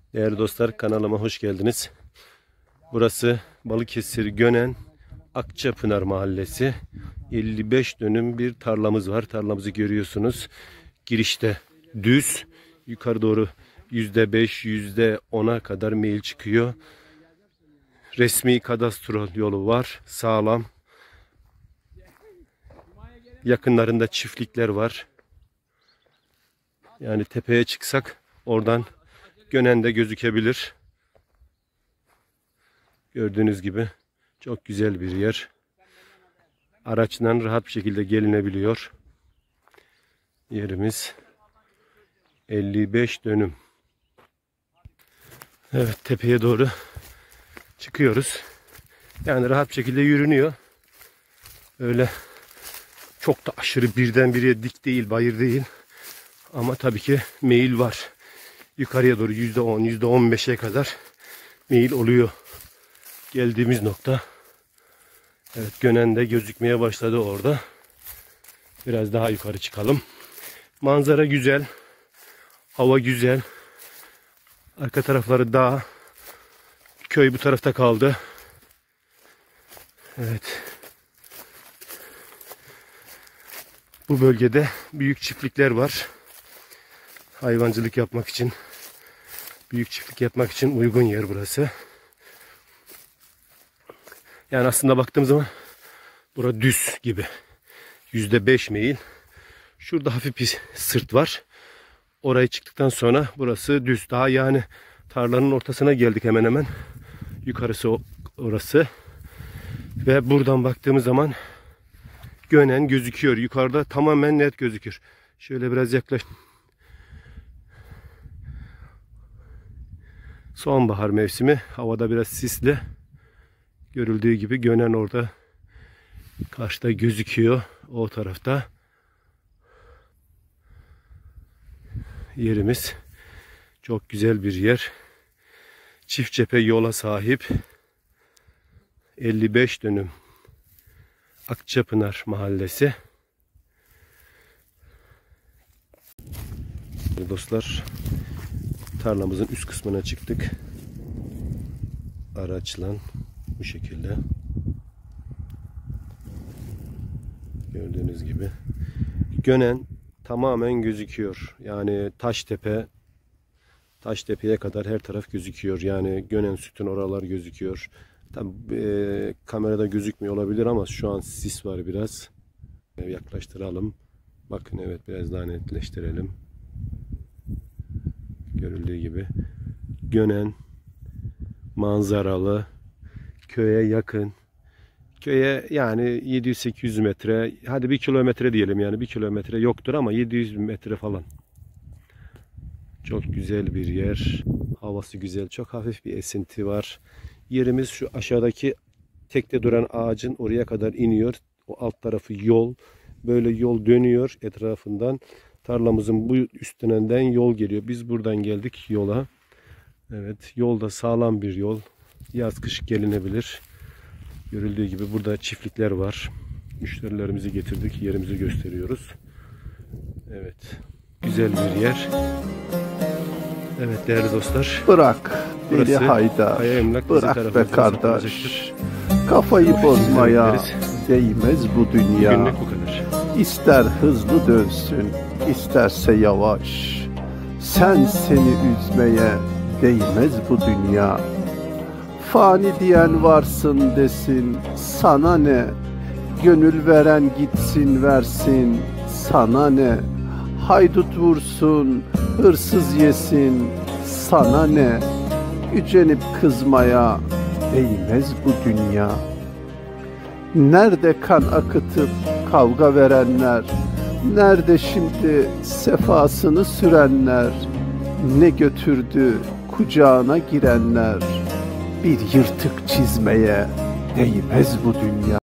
Değerli dostlar, kanalıma hoş geldiniz. Burası Balıkesir Gönen Akçapınar Mahallesi. 55 dönüm bir tarlamız var. Tarlamızı görüyorsunuz. Girişte düz. Yukarı doğru %5, %10'a kadar meyil çıkıyor. Resmi kadastro yolu var. Sağlam. Yakınlarında çiftlikler var. Yani tepeye çıksak oradan Gönen'de gözükebilir. Gördüğünüz gibi çok güzel bir yer. Araçla rahat bir şekilde gelinebiliyor. Yerimiz 55 dönüm. Evet, tepeye doğru çıkıyoruz. Yani rahat bir şekilde yürünüyor. Öyle çok da aşırı birdenbire dik değil, bayır değil. Ama tabii ki meyil var. Yukarıya doğru %10, %15'e kadar meyil oluyor. Geldiğimiz nokta. Evet, Gönen'de gözükmeye başladı orada. Biraz daha yukarı çıkalım. Manzara güzel. Hava güzel. Arka tarafları dağ. Köy bu tarafta kaldı. Evet. Bu bölgede büyük çiftlikler var. Hayvancılık yapmak için, büyük çiftlik yapmak için uygun yer burası. Yani aslında baktığım zaman burası düz gibi. %5 meyil. Şurada hafif bir sırt var. Oraya çıktıktan sonra burası düz. Daha yani tarlanın ortasına geldik hemen hemen. Yukarısı orası. Ve buradan baktığımız zaman Gönen gözüküyor. Yukarıda tamamen net gözüküyor. Şöyle biraz yaklaş. Sonbahar mevsimi. Havada biraz sisli. Görüldüğü gibi Gönen orada karşıda gözüküyor. O tarafta. Yerimiz çok güzel bir yer. Çift cephe yola sahip. 55 dönüm Akçapınar Mahallesi. Dostlar, tarlamızın üst kısmına çıktık. Araçla bu şekilde. Gördüğünüz gibi. Gönen tamamen gözüküyor. Yani Taştepe'ye kadar her taraf gözüküyor. Yani Gönen sütun oralar gözüküyor. Tabii kamerada gözükmüyor olabilir ama şu an sis var biraz. Yaklaştıralım. Bakın, evet, biraz daha netleştirelim. Görüldüğü gibi Gönen manzaralı, köye yakın. Köye yani 700-800 metre, hadi 1 kilometre diyelim, yani 1 kilometre yoktur ama 700 metre falan. Çok güzel bir yer. Havası güzel. Çok hafif bir esinti var. Yerimiz şu aşağıdaki tekte duran ağacın oraya kadar iniyor. O alt tarafı yol. Böyle yol dönüyor etrafından. Tarlamızın bu üstünden yol geliyor. Biz buradan geldik yola. Evet, yolda sağlam bir yol. Yaz kış gelinebilir. Görüldüğü gibi burada çiftlikler var. Müşterilerimizi getirdik. Yerimizi gösteriyoruz. Evet. Güzel bir yer. Evet değerli dostlar. Bırak deli haydar. Bırak be kardeş. Kafayı bozmaya değmez bu dünya. İster hızlı dönsün, isterse yavaş. Seni üzmeye değmez bu dünya. Fani diyen varsın desin, sana ne? Gönül veren gitsin versin, sana ne? Haydut vursun, hırsız yesin, sana ne? Gücenip kızmaya değmez bu dünya. Nerede kan akıtıp kavga verenler? Nerede şimdi sefasını sürenler? Ne götürdü kucağına girenler? Bir yırtık çizmeye değmez bu dünya.